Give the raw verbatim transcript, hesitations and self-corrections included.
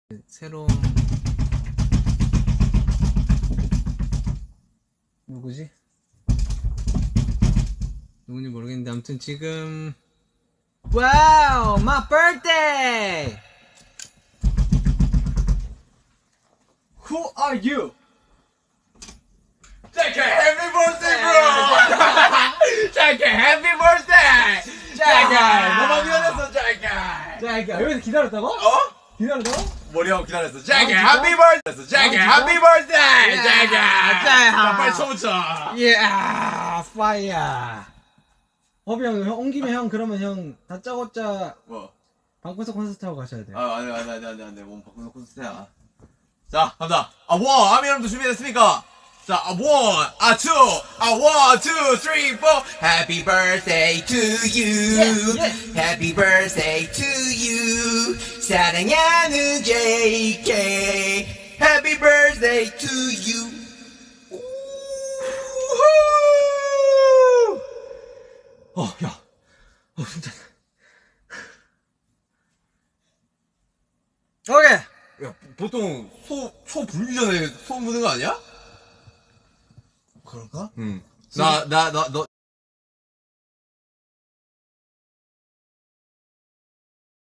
새로운 누구지? 누군지 모르겠는데 아무튼 지금 와우! My birthday! Who are you? Jackie, happy birthday, bro! Jackie, happy birthday! Jackie, 너무 기다렸어, Jackie. 자, 여기서 기다렸다고? 어? 기다렸다고? 머리하고 기다렸어. Jackie, 아, happy birthday! Jackie, 아, happy birthday! 야, Jackie! 자, 자, 빨리 쳐붙여. Yeah! Fire! 허비 형, 형, 온 김에 형, 그러면 형, 다짜고짜 뭐? 방구석 콘서트 하고 가셔야 돼요. 아, 안돼, 안돼, 안돼, 안돼, 안돼. 몸 바꾸는 콘서트야. 자, 갑니다. 아, 원! 아미 여러분도 준비됐습니까? 자, 아, 원, 아, 투, 아, 원, 투, 쓰리, 포. Happy birthday to you. Yeah, yeah. Happy birthday to you. 사랑하는 제이케이. Happy birthday to you. 우후. 어, 야. 어, 진짜. 오케이! 야, 보통 소, 초 불기 전에 소음 부는 거 아니야? 그럴까? 응. 나, 나, 나, 너,